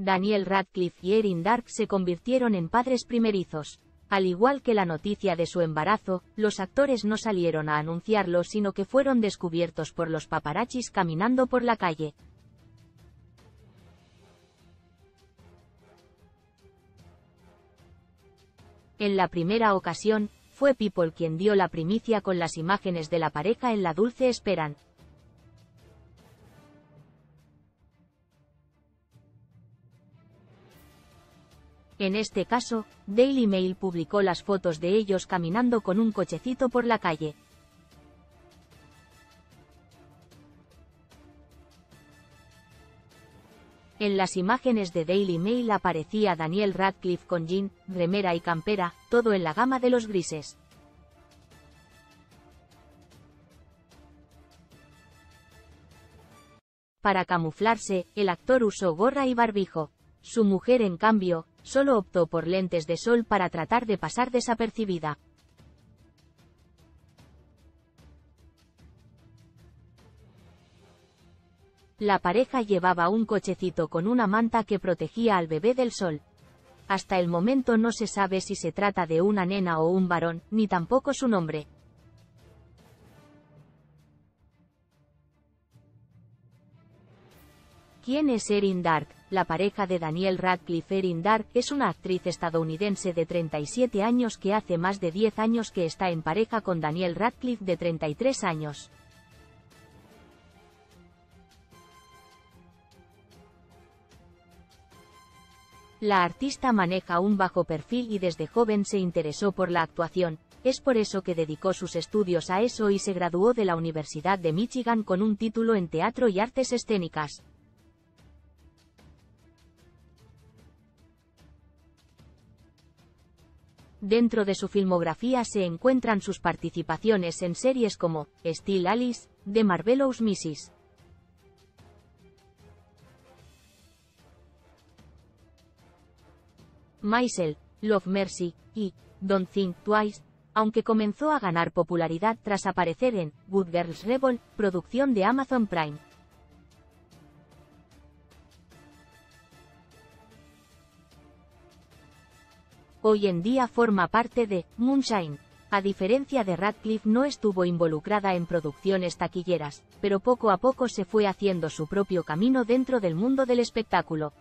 Daniel Radcliffe y Erin Darke se convirtieron en padres primerizos. Al igual que la noticia de su embarazo, los actores no salieron a anunciarlo, sino que fueron descubiertos por los paparazzis caminando por la calle. En la primera ocasión, fue People quien dio la primicia con las imágenes de la pareja en la dulce espera. En este caso, Daily Mail publicó las fotos de ellos caminando con un cochecito por la calle. En las imágenes de Daily Mail aparecía Daniel Radcliffe con jean, remera y campera, todo en la gama de los grises. Para camuflarse, el actor usó gorra y barbijo. Su mujer, en cambio, solo optó por lentes de sol para tratar de pasar desapercibida. La pareja llevaba un cochecito con una manta que protegía al bebé del sol. Hasta el momento no se sabe si se trata de una nena o un varón, ni tampoco su nombre. ¿Quién es Erin Darke? La pareja de Daniel Radcliffe. Erin Darke es una actriz estadounidense de 37 años que hace más de 10 años que está en pareja con Daniel Radcliffe, de 33 años. La artista maneja un bajo perfil y desde joven se interesó por la actuación. Es por eso que dedicó sus estudios a eso y se graduó de la Universidad de Michigan con un título en teatro y artes escénicas. Dentro de su filmografía se encuentran sus participaciones en series como Still Alice, The Marvelous Mrs. Maisel, Love Mercy, y Don't Think Twice, aunque comenzó a ganar popularidad tras aparecer en Good Girls Rebel, producción de Amazon Prime. Hoy en día forma parte de Moonshine. A diferencia de Radcliffe, no estuvo involucrada en producciones taquilleras, pero poco a poco se fue haciendo su propio camino dentro del mundo del espectáculo.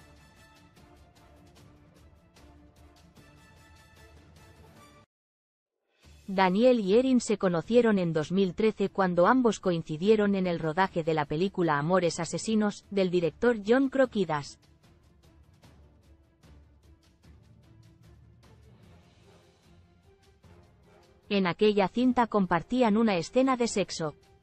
Daniel y Erin se conocieron en 2013 cuando ambos coincidieron en el rodaje de la película Amores Asesinos, del director John Crockidas. En aquella cinta compartían una escena de sexo.